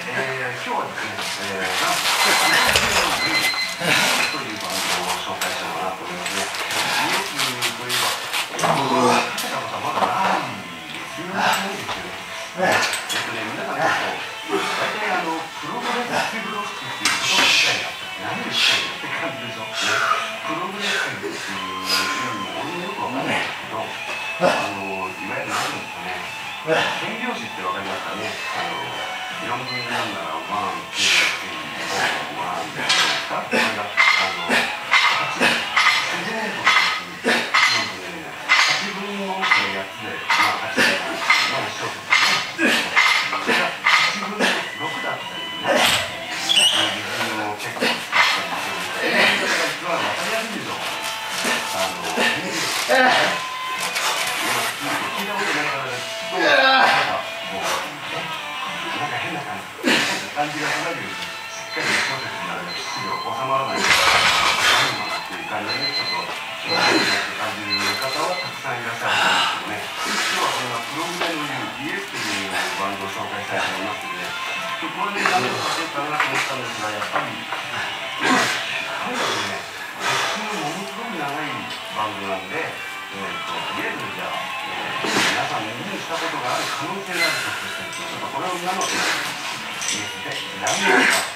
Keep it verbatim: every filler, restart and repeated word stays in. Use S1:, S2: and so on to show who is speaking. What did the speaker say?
S1: えー、今日はですね、えー、なんと、イエスというバンドを紹介しようかなと思いますね。イエスといえば、かけたことはまだないですよね。えっとね、皆さんちょっと、大体あの、プログレッシブロックっていう言葉自体が何ですかねって感じでしょ。プログレッシブっていうのも俺もよくわかんないんですけど、あの、いわゆる何ですかね、変拍子ってわかりますかね。あのよんぶんなんならワン、ツー、スリー、ワンですか。これがあのはち、自然のはちぶんのやつで、まあはちでまあ一緒ですね。それがはちぶんのろくだったりね、リズムを結構使ったりするんで、それが一番わかりやすいでしょう。あの変拍子。聞いたことないからね。どうなんか変な感じ。感じがかなりしっかりプロセスになる質量収まらない何もなっていう感じでちょっと変なって感じる方はたくさんいらっしゃると思うんですけどね。今日はそんなプログレの言う イエス というバンドを紹介したいと思いますけどね。これで何をさせようかなと思ったんですが、やっぱり彼らね、実にものすごく長いバンドなんで、えー、ととりあえずじゃあ、えー、皆さん耳にしたことがある可能性がある曲としてちょっとこれを見守ってイエスでライブを